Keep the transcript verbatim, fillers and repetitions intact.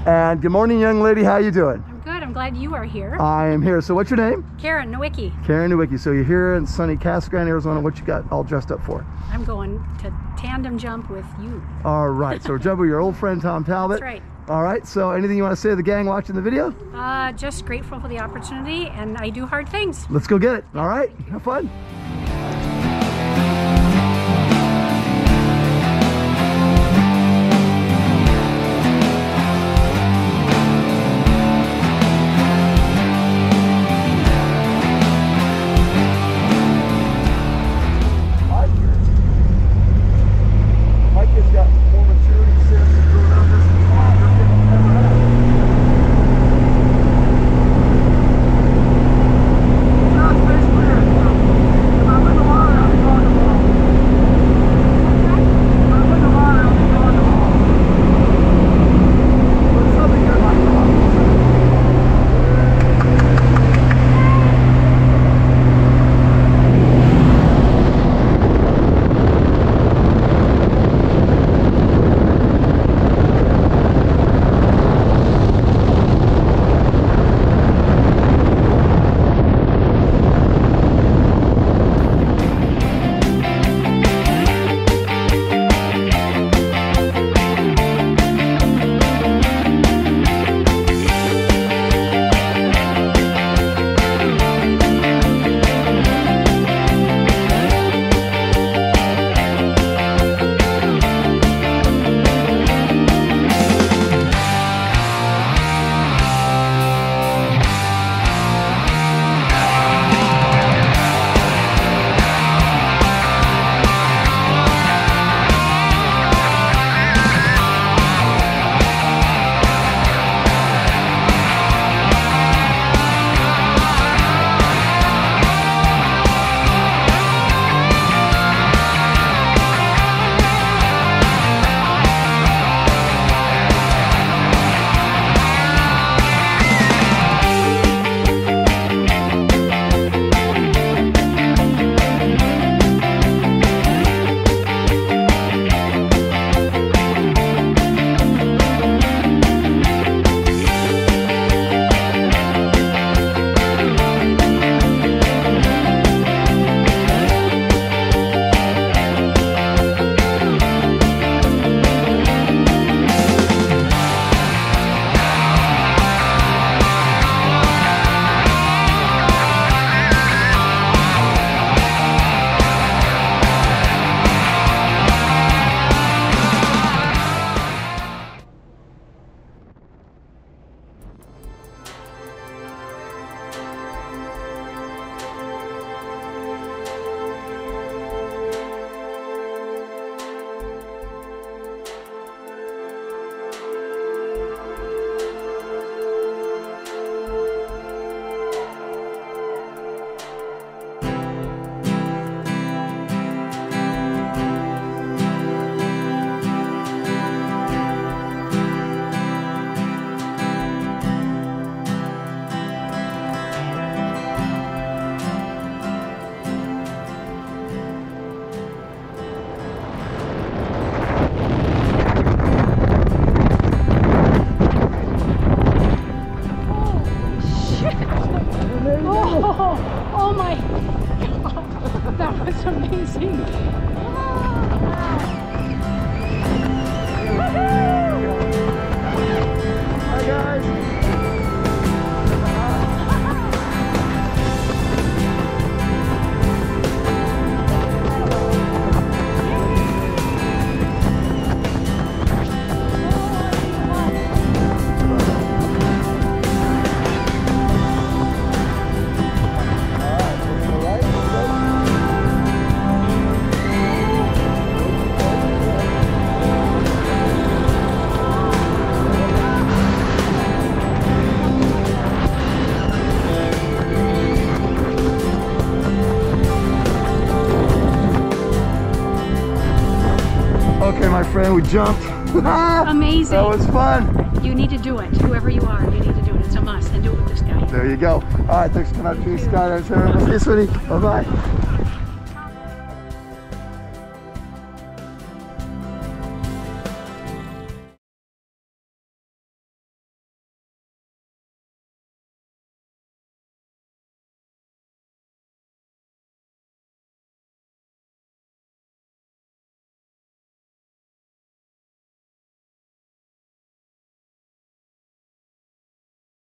And good morning, young lady. How you doing? I'm good. I'm glad you are here. I am here. So what's your name? Karen Nowicki. Karen Nowicki. So you're here in sunny Casa Grande, Arizona. What you got all dressed up for? I'm going to tandem jump with you. All right. So we're jumping with your old friend, Tom Talbot. That's right. All right. So anything you want to say to the gang watching the video? Uh, just grateful for the opportunity, and I do hard things. Let's go get it. All right. Have fun. Oh, oh my God, that was amazing. Hi guys. Okay, my friend, we jumped. Amazing. That was fun. You need to do it. Whoever you are, you need to do it. It's a must. And do it with this guy. There you go. All right, thanks for coming out to Skydive. See you, sweetie. Bye-bye.